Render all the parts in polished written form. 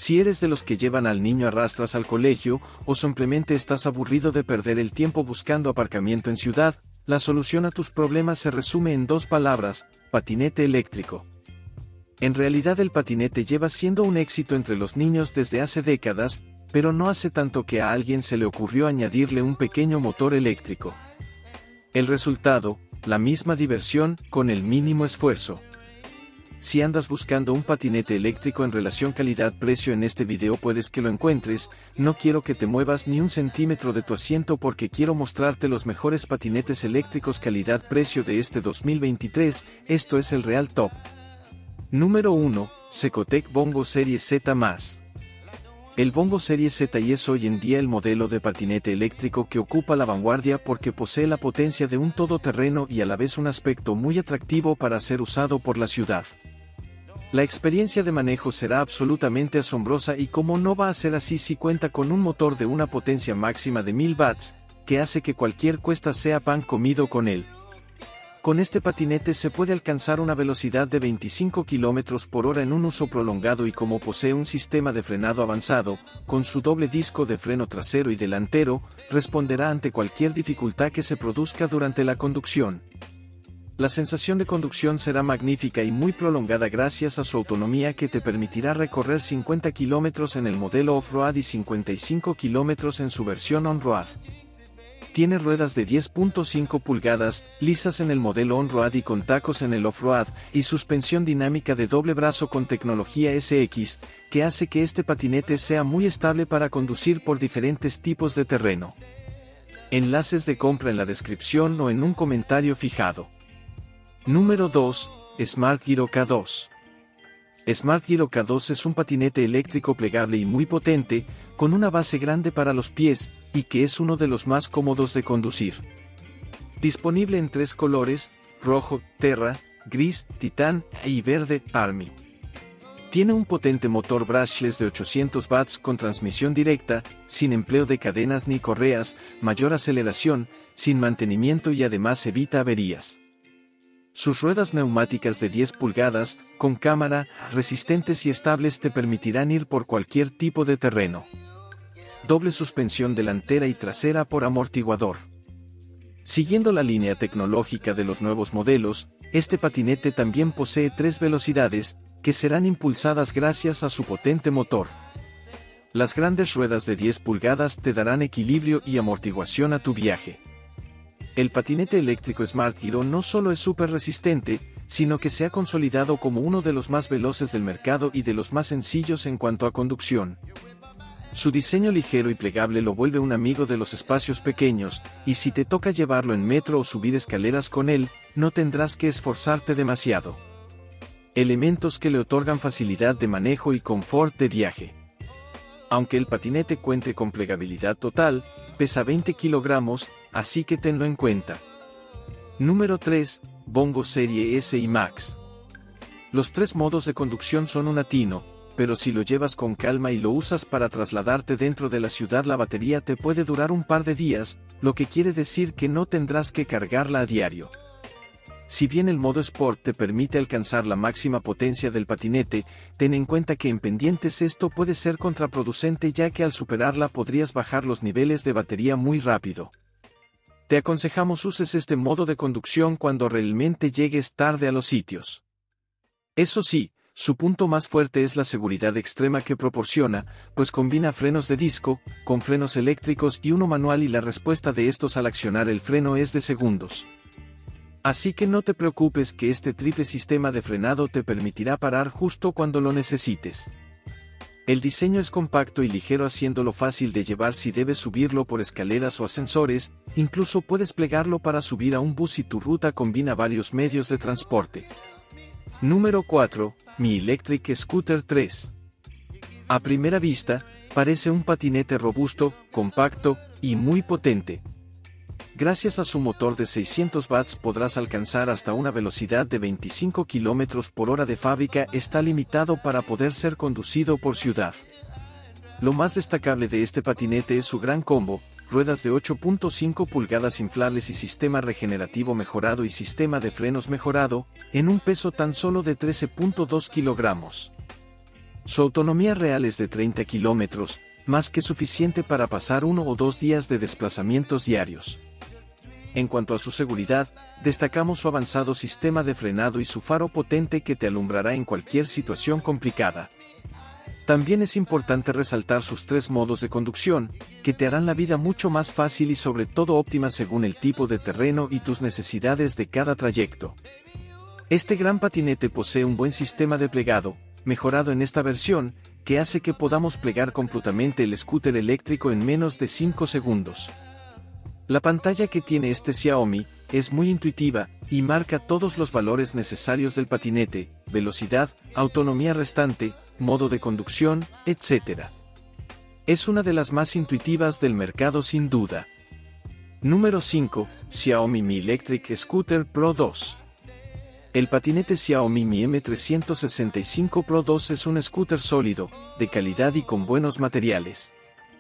Si eres de los que llevan al niño a rastras al colegio, o simplemente estás aburrido de perder el tiempo buscando aparcamiento en ciudad, la solución a tus problemas se resume en 2 palabras: patinete eléctrico. En realidad el patinete lleva siendo un éxito entre los niños desde hace décadas, pero no hace tanto que a alguien se le ocurrió añadirle un pequeño motor eléctrico. El resultado, la misma diversión, con el mínimo esfuerzo. Si andas buscando un patinete eléctrico en relación calidad-precio en este video, puedes que lo encuentres. No quiero que te muevas ni un centímetro de tu asiento porque quiero mostrarte los mejores patinetes eléctricos calidad-precio de este 2023, esto es el Real Top. Número 1, Secotec Bongo Serie Z+. El Bongo Serie Z es hoy en día el modelo de patinete eléctrico que ocupa la vanguardia porque posee la potencia de un todoterreno y a la vez un aspecto muy atractivo para ser usado por la ciudad. La experiencia de manejo será absolutamente asombrosa, y cómo no va a ser así si cuenta con un motor de una potencia máxima de 1000 watts, que hace que cualquier cuesta sea pan comido con él. Con este patinete se puede alcanzar una velocidad de 25 km por hora en un uso prolongado, y como posee un sistema de frenado avanzado, con su doble disco de freno trasero y delantero, responderá ante cualquier dificultad que se produzca durante la conducción. La sensación de conducción será magnífica y muy prolongada gracias a su autonomía, que te permitirá recorrer 50 km en el modelo off-road y 55 km en su versión on-road. Tiene ruedas de 10.5 pulgadas, lisas en el modelo on-road y con tacos en el off-road, y suspensión dinámica de doble brazo con tecnología SX, que hace que este patinete sea muy estable para conducir por diferentes tipos de terreno. Enlaces de compra en la descripción o en un comentario fijado. Número 2, Smart Gyro K2. Smart Gyro K2 es un patinete eléctrico plegable y muy potente, con una base grande para los pies, y que es uno de los más cómodos de conducir. Disponible en 3 colores: rojo, terra, gris, titán, y verde, army. Tiene un potente motor brushless de 800 watts con transmisión directa, sin empleo de cadenas ni correas, mayor aceleración, sin mantenimiento y además evita averías. Sus ruedas neumáticas de 10 pulgadas, con cámara, resistentes y estables, te permitirán ir por cualquier tipo de terreno. Doble suspensión delantera y trasera por amortiguador. Siguiendo la línea tecnológica de los nuevos modelos, este patinete también posee 3 velocidades, que serán impulsadas gracias a su potente motor. Las grandes ruedas de 10 pulgadas te darán equilibrio y amortiguación a tu viaje. El patinete eléctrico Smart Gyro no solo es súper resistente, sino que se ha consolidado como uno de los más veloces del mercado y de los más sencillos en cuanto a conducción. Su diseño ligero y plegable lo vuelve un amigo de los espacios pequeños, y si te toca llevarlo en metro o subir escaleras con él, no tendrás que esforzarte demasiado. Elementos que le otorgan facilidad de manejo y confort de viaje. Aunque el patinete cuente con plegabilidad total, pesa 20 kilogramos, así que tenlo en cuenta. Número 3, Bongo Serie S y Max. Los 3 modos de conducción son un atino, pero si lo llevas con calma y lo usas para trasladarte dentro de la ciudad, la batería te puede durar un par de días, lo que quiere decir que no tendrás que cargarla a diario. Si bien el modo Sport te permite alcanzar la máxima potencia del patinete, ten en cuenta que en pendientes esto puede ser contraproducente, ya que al superarla podrías bajar los niveles de batería muy rápido. Te aconsejamos uses este modo de conducción cuando realmente llegues tarde a los sitios. Eso sí, su punto más fuerte es la seguridad extrema que proporciona, pues combina frenos de disco, con frenos eléctricos y uno manual, y la respuesta de estos al accionar el freno es de segundos. Así que no te preocupes, que este triple sistema de frenado te permitirá parar justo cuando lo necesites. El diseño es compacto y ligero, haciéndolo fácil de llevar si debes subirlo por escaleras o ascensores, incluso puedes plegarlo para subir a un bus si tu ruta combina varios medios de transporte. Número 4, Mi Electric Scooter 3. A primera vista, parece un patinete robusto, compacto y muy potente. Gracias a su motor de 600 watts podrás alcanzar hasta una velocidad de 25 km por hora de fábrica. Está limitado para poder ser conducido por ciudad. Lo más destacable de este patinete es su gran combo: ruedas de 8.5 pulgadas inflables y sistema regenerativo mejorado y sistema de frenos mejorado, en un peso tan solo de 13.2 kilogramos. Su autonomía real es de 30 kilómetros, más que suficiente para pasar 1 o 2 días de desplazamientos diarios. En cuanto a su seguridad, destacamos su avanzado sistema de frenado y su faro potente que te alumbrará en cualquier situación complicada. También es importante resaltar sus 3 modos de conducción, que te harán la vida mucho más fácil y sobre todo óptima según el tipo de terreno y tus necesidades de cada trayecto. Este gran patinete posee un buen sistema de plegado, mejorado en esta versión, que hace que podamos plegar completamente el scooter eléctrico en menos de 5 segundos. La pantalla que tiene este Xiaomi es muy intuitiva y marca todos los valores necesarios del patinete: velocidad, autonomía restante, modo de conducción, etc. Es una de las más intuitivas del mercado sin duda. Número 5. Xiaomi Mi Electric Scooter Pro 2. El patinete Xiaomi Mi M365 Pro 2 es un scooter sólido, de calidad y con buenos materiales.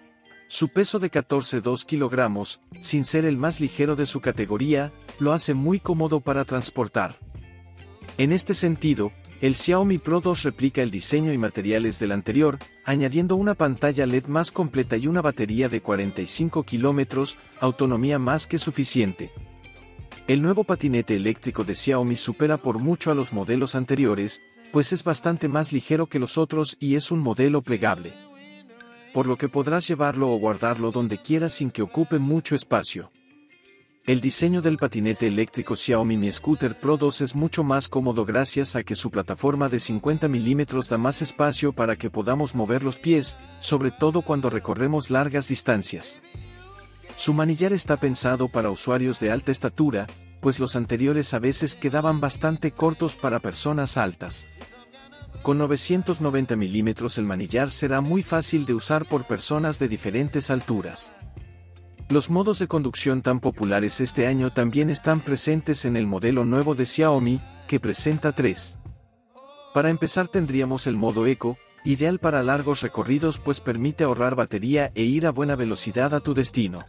Su peso de 14,2 kilogramos, sin ser el más ligero de su categoría, lo hace muy cómodo para transportar. En este sentido, el Xiaomi Pro 2 replica el diseño y materiales del anterior, añadiendo una pantalla LED más completa y una batería de 45 kilómetros, autonomía más que suficiente. El nuevo patinete eléctrico de Xiaomi supera por mucho a los modelos anteriores, pues es bastante más ligero que los otros y es un modelo plegable, por lo que podrás llevarlo o guardarlo donde quieras sin que ocupe mucho espacio. El diseño del patinete eléctrico Xiaomi Mi Scooter Pro 2 es mucho más cómodo gracias a que su plataforma de 50 milímetros da más espacio para que podamos mover los pies, sobre todo cuando recorremos largas distancias. Su manillar está pensado para usuarios de alta estatura, pues los anteriores a veces quedaban bastante cortos para personas altas. Con 990 milímetros el manillar será muy fácil de usar por personas de diferentes alturas. Los modos de conducción tan populares este año también están presentes en el modelo nuevo de Xiaomi, que presenta 3. Para empezar tendríamos el modo Eco, ideal para largos recorridos pues permite ahorrar batería e ir a buena velocidad a tu destino.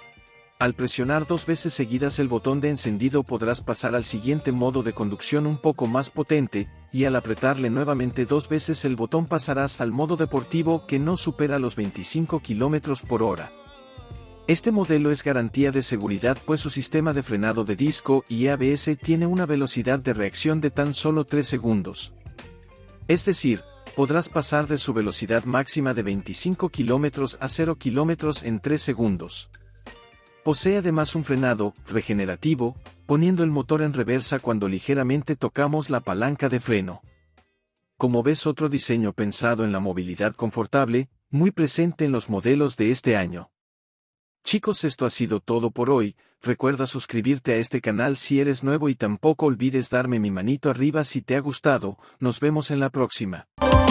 Al presionar 2 veces seguidas el botón de encendido podrás pasar al siguiente modo de conducción un poco más potente, y al apretarle nuevamente 2 veces el botón pasarás al modo deportivo que no supera los 25 km por hora. Este modelo es garantía de seguridad pues su sistema de frenado de disco y ABS tiene una velocidad de reacción de tan solo 3 segundos. Es decir, podrás pasar de su velocidad máxima de 25 km a 0 km en 3 segundos. Posee además un frenado regenerativo, poniendo el motor en reversa cuando ligeramente tocamos la palanca de freno. Como ves, otro diseño pensado en la movilidad confortable, muy presente en los modelos de este año. Chicos, esto ha sido todo por hoy. Recuerda suscribirte a este canal si eres nuevo y tampoco olvides darme mi manito arriba si te ha gustado. Nos vemos en la próxima.